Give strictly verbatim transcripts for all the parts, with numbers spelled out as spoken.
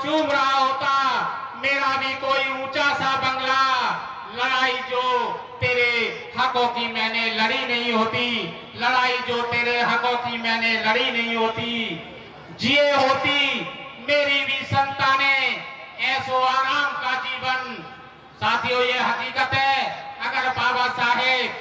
चूम रहा होता, मेरा भी कोई ऊंचा सा बंगला। लड़ाई जो तेरे हकों की मैंने लड़ी नहीं होती, लड़ाई जो तेरे हकों की मैंने लड़ी नहीं होती। जिए होती मेरी भी संतानें ऐसो आराम का जीवन। साथियों, ये हकीकत है, अगर बाबा साहेब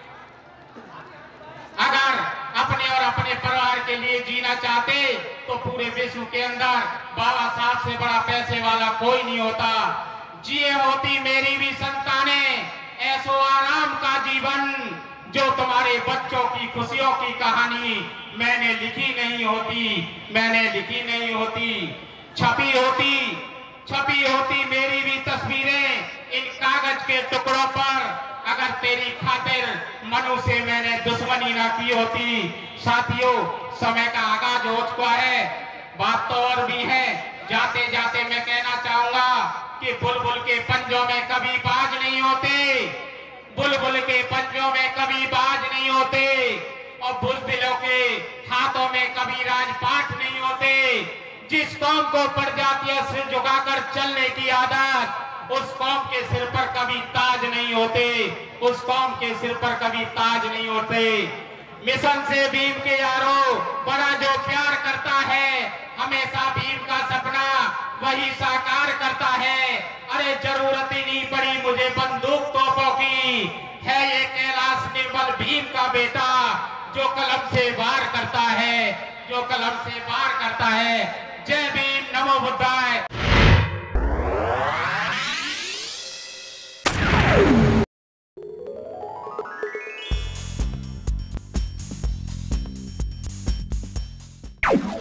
अगर अपने और अपने परिवार के लिए जीना चाहते तो पूरे विश्व के अंदर बाबा साहब से बड़ा पैसे वाला कोई नहीं होता। जिए होती मेरी भी संतानें ऐसो आराम का जीवन, जो तुम्हारे बच्चों की खुशियों की कहानी मैंने लिखी नहीं होती, मैंने लिखी नहीं होती। छपी होती छपी होती मेरी भी तस्वीरें इन कागज के टुकड़ों पर, अगर तेरी खातिर मनु से मैंने दुश्मनी ना की होती। साथियों, समय का आगाज हो चुका है, बात तो और भी है। जाते जाते मैं कहना चाहूंगा कि बुलबुल के पंजों में कभी बाज नहीं होते, बुलबुल के पंजों में कभी बाज नहीं होते, और बुलबुलों के हाथों में कभी राजपाट नहीं होते। जिस कौम को पड़ जाती है सिर झुकाकर चलने की आदत, उस कौम के सिर पर कभी ताज नहीं होते, उस कौम के सिर पर कभी ताज नहीं होते। मिशन से भीम के यारों, बड़ा जो प्यार करता है, हमेशा भीम का सपना वही साकार करता है। अरे जरूरत ही नहीं पड़ी मुझे बंदूक तोपों की, है ये कैलाश निर्मल भीम का बेटा, जो कलम से वार करता है, जो कलम से वार करता है। जय भीम, नमो बुद्धाय। You